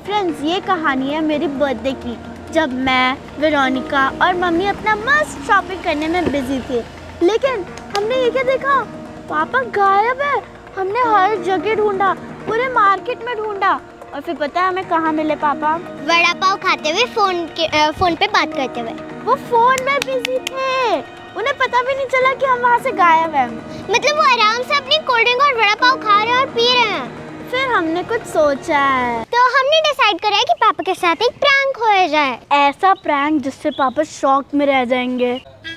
Friends, ये कहानी है मेरी बर्थडे की, जब मैं, वेरोनिका और मम्मी अपना मस्त शॉपिंग करने में बिजी थे। लेकिन हमने ये क्या देखा, पापा गायब है। हमने हर जगह ढूंढा, पूरे मार्केट में ढूंढा, और फिर पता है हमें कहाँ मिले पापा? वड़ा पाव खाते हुए, फोन पे बात करते हुए। वो फोन में बिजी थे, उन्हें पता भी नहीं चला कि हम वहाँ से गायब हैं। मतलब वो आराम से अपनी कोल्ड ड्रिंक और वड़ा पाव खा रहे हैं और पी रहे हैं। फिर हमने कुछ सोचा है, तो हमने डिसाइड करा है कि पापा के साथ एक प्रैंक हो जाए। ऐसा प्रैंक जिससे पापा शॉक में रह जाएंगे।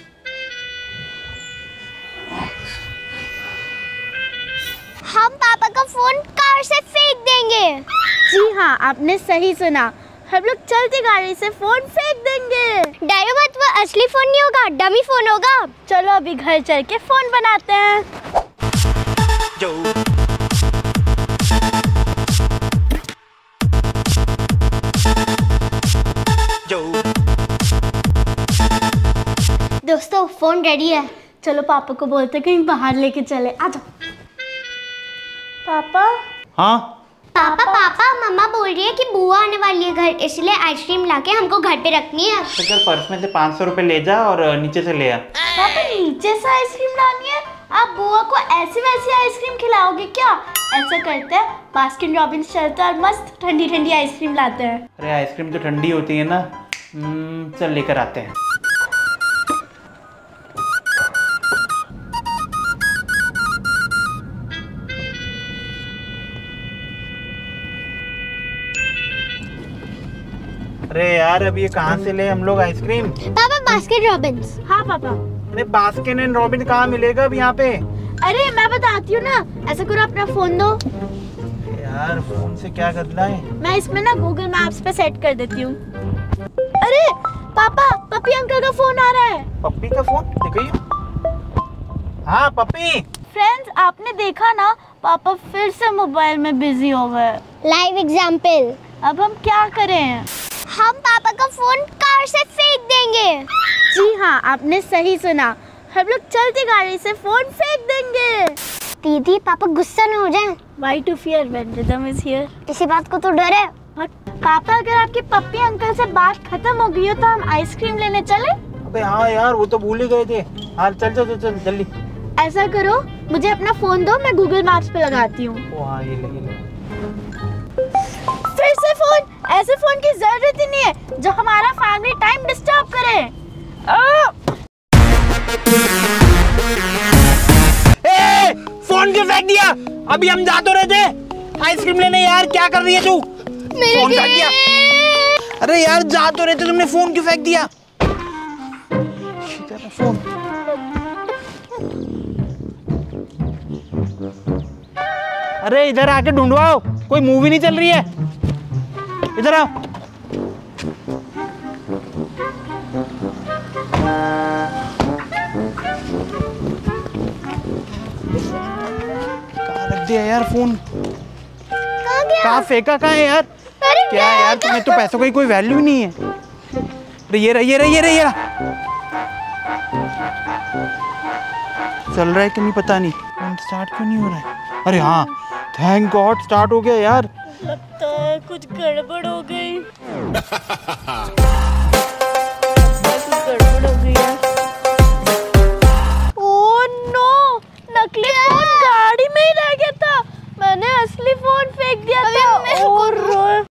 हम पापा का फोन कार से फेंक देंगे। जी हाँ, आपने सही सुना, हम लोग चलती गाड़ी से फोन फेंक देंगे। डरो मत, वो असली फोन नहीं होगा, डमी फोन होगा। चलो अभी घर चल के फोन बनाते हैं। दोस्तों फोन रेडी है। चलो पापा को बोलते कहीं बाहर लेके चले। आ जाओ। पापा। हाँ पापा पापा मम्मा बोल रही है कि बुआ आने वाली है घर, इसलिए आइसक्रीम लाके हमको घर पे रखनी है। तो चल पर्स में से 500 रुपए ले जा और नीचे से ले आ। पापा नीचे से आइसक्रीम लानी है? आप बुआ को ऐसी वैसी आइसक्रीम खिलाओगे क्या? ऐसा करते हैं, बास्किन रॉबिन्स चलते हैं और मस्त ठंडी ठंडी आइसक्रीम लाते हैं। अरे आइसक्रीम तो ठंडी होती है ना। चल लेकर आते हैं। अरे यार अब ये कहाँ से ले हम लोग आइसक्रीम? पापा बास्किन रॉबिन्स। हाँ पापा। अरे बास्किन एंड रॉबिन कहाँ मिलेगा अब यहाँ पे? अरे मैं बताती हूँ ना, ऐसा करो अपना फोन दो। यार फोन से क्या करना है? मैं इसमें ना गूगल मैप्स पे सेट कर देती हूँ। अरे पापा, पप्पी अंकल का फोन आ रहा है। पप्पी का फोन देखिए। हाँ पप्पी। फ्रेंड्स, आपने देखा ना, पापा फिर से मोबाइल में बिजी हो गए। Live example. अब हम क्या करें? हम पापा का फोन कार से फेंक देंगे। जी हाँ, आपने सही सुना, हम लोग चलती गाड़ी से फोन फेंक देंगे। दीदी पापा गुस्सा न हो जाएं। Why to fear when rhythm is here? इसी बात को तो डर है। पापा, अगर आपके पप्पी अंकल से बात खत्म हो गई हो तो हम आइसक्रीम लेने चले? अबे हाँ यार, वो तो भूल ही गए थे। हाँ चल चल चल जल्दी। ऐसा करो, मुझे अपना फोन दो, मैं गूगल मैप्स पे लगाती हूँ। हाँ ये ले। फिर से फोन? ऐसे फोन की जरूरत ही नहीं है जो हमारा फैमिली टाइम डिस्टर्ब करे। फोन क्यों फेंक दिया? अभी हम जा तो रहे थे आइसक्रीम लेने। यार क्या कर रही है तू? फोन फेंक दिया। अरे यार जा तो रहे थे, तुमने फोन क्यों फेंक दिया? फोन। अरे इधर आके ढूंढवाओ, कोई मूवी नहीं चल रही है। इधर आओ। कहाँ रख दिया यार फोन? कहाँ फेंका? कहाँ है यार? क्या है यार, तुम्हें तो पैसों की कोई वैल्यू ही नहीं है। अरे ये रहा। चल रहा है कि नहीं पता नहीं। फोन स्टार्ट क्यों नहीं हो रहा है? अरे हाँ, थैंक गॉड स्टार्ट हो गया यार। लगता है कुछ गड़बड़ हो गई। ओह नो, नकली फोन गाड़ी में ही रह गया था। मैंने असली फोन फेंक दिया था।